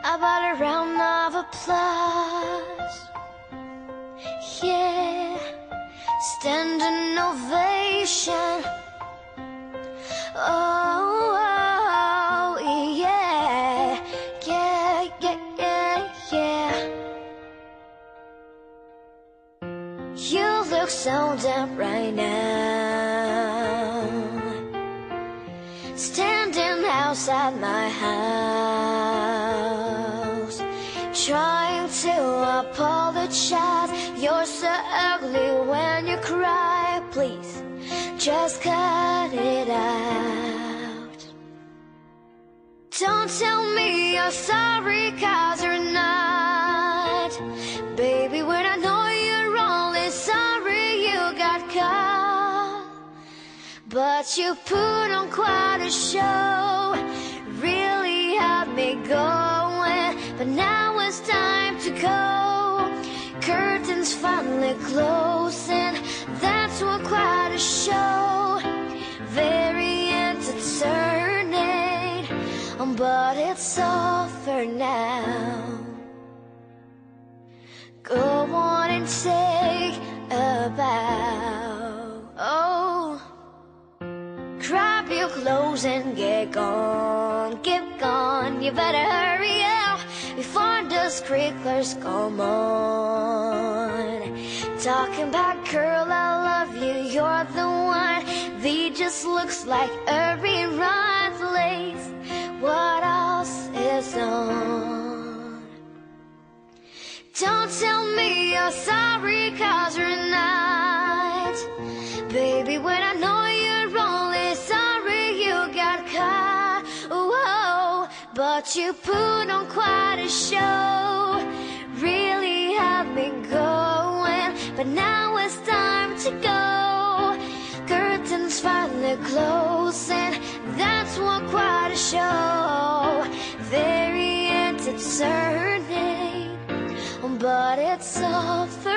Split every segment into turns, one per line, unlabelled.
about a round of applause. Yeah, standing ovation. Oh, oh, yeah, yeah, yeah, yeah, yeah. You look so damn right now, standing outside my house, trying to apologize. You're so ugly when you cry. Please, just cut it out. Don't tell me you're sorry, 'cause you're not. Baby, when I know you're only sorry you got caught, but you put on quite a show, really had me going. But now it's time to go. Curtains finally closing. That's what quite a show. Very entertaining, but it's over now. Go on and take a bow. Oh, grab your clothes and get gone, get gone. You better hurry up before the sprinklers come on. Talking about, girl, I love you, you're the one. V just looks like a rerun. Lace, what else is on? Don't tell me you're sorry, 'cause you're not. Baby, when I know you're only sorry you got caught. Whoa, but you put on quite a show, really had me going. But now it's time to go. Curtains finally closing. That's what quite a show. Very entertaining, but it's over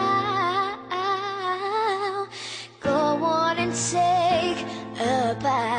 now. Go on and take a bow.